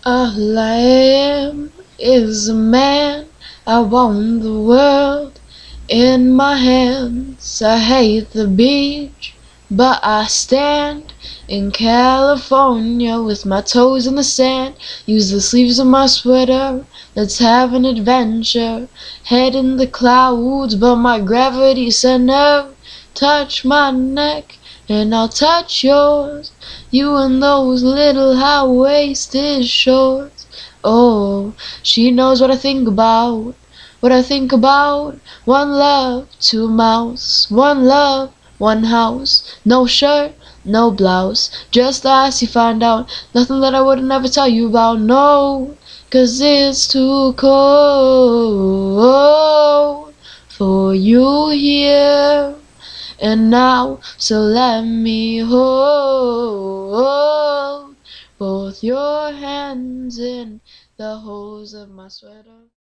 A lamb is a man. I want the world in my hands. I hate the beach, but I stand in California with my toes in the sand. Use the sleeves of my sweater, let's have an adventure. Head in the clouds, but my gravity center. Touch my neck and I'll touch yours. You and those little high-waisted shorts. Oh, she knows what I think about. What I think about. One love, two mouths. One love, one house. No shirt, no blouse. Just ask, you find out. Nothing that I would never tell you about. No, 'cause it's too cold for you here and now. So let me hold both your hands in the holes of my sweater.